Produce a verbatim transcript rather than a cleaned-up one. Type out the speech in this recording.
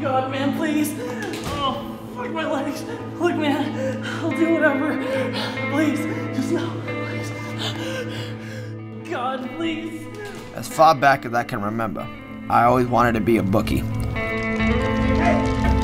God, man, please. Oh, fuck my legs. Look, man, I'll do whatever. Please, just no, please. God, please. As far back as I can remember, I always wanted to be a bookie. Hey!